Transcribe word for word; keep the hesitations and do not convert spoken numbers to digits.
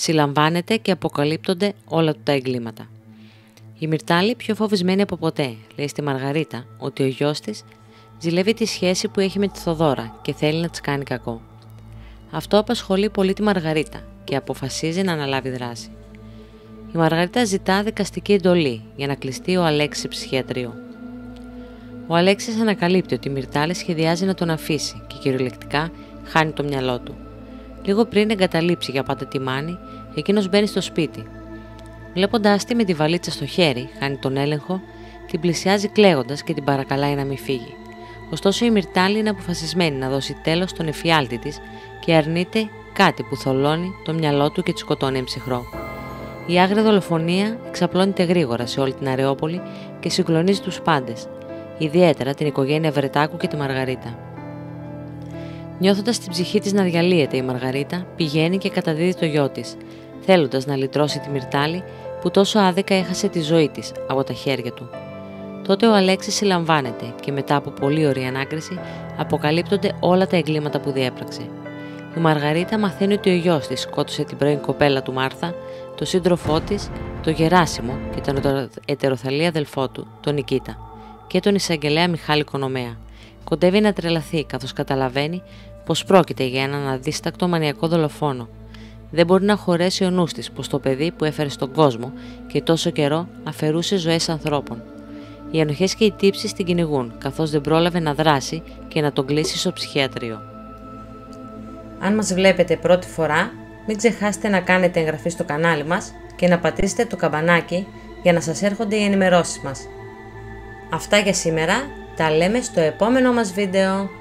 συλλαμβάνεται και αποκαλύπτονται όλα του τα εγκλήματα. Η Μυρτάλη, πιο φοβισμένη από ποτέ, λέει στη Μαργαρίτα ότι ο γιος της ζηλεύει τη σχέση που έχει με τη Θοδώρα και θέλει να της κάνει κακό. Αυτό απασχολεί πολύ τη Μαργαρίτα και αποφασίζει να αναλάβει δράση. Η Μαργαρίτα ζητά δικαστική εντολή για να κλειστεί ο Αλέξης σε ψυχιατρίο. Ο Αλέξης ανακαλύπτει ότι η Μυρτάλη σχεδιάζει να τον αφήσει και κυριολεκτικά χάνει το μυαλό του. Λίγο πριν εγκαταλείψει για πάντα τη Μάνη, εκείνος μπαίνει στο σπίτι. Βλέποντάς τη με τη βαλίτσα στο χέρι, χάνει τον έλεγχο, την πλησιάζει κλαίγοντας και την παρακαλάει να μην φύγει. Ωστόσο η Μυρτάλη είναι αποφασισμένη να δώσει τέλος στον εφιάλτη της και αρνείται κάτι που θολώνει το μυαλό του και τη σκοτώνει εμψυχρό. Η άγρια δολοφονία εξαπλώνεται γρήγορα σε όλη την Αρεόπολη και συγκλονίζει τους πάντες, ιδιαίτερα την οικογένεια Βρετάκου και τη Μαργαρίτα. Νιώθοντας την ψυχή της να διαλύεται, η Μαργαρίτα πηγαίνει και καταδίδει το γιο της, θέλοντας να λυτρώσει τη Μυρτάλη που τόσο άδικα έχασε τη ζωή της από τα χέρια του. Τότε ο Αλέξης συλλαμβάνεται και μετά από πολύ ωραία ανάκριση αποκαλύπτονται όλα τα εγκλήματα που διέπραξε. Η Μαργαρίτα μαθαίνει ότι ο γιος της σκότωσε την πρώην κοπέλα του Μάρθα, τον σύντροφό της, τον Γεράσιμο και τον ετεροθαλή αδελφό του, τον Νικήτα, και τον εισαγγελέα Μιχάλη Κονομέα. Κοντεύει να τρελαθεί καθώς καταλαβαίνει πως πρόκειται για έναν αδίστακτο μανιακό δολοφόνο. Δεν μπορεί να χωρέσει ο νους της πως το παιδί που έφερε στον κόσμο και τόσο καιρό αφαιρούσε ζωές ανθρώπων. Οι ενοχές και οι τύψεις την κυνηγούν, καθώς δεν πρόλαβε να δράσει και να τον κλείσει στο ψυχιατρίο. Αν μας βλέπετε πρώτη φορά, μην ξεχάσετε να κάνετε εγγραφή στο κανάλι μας και να πατήσετε το καμπανάκι για να σας έρχονται οι ενημερώσεις μας. Αυτά για σήμερα, τα λέμε στο επόμενο μας βίντεο.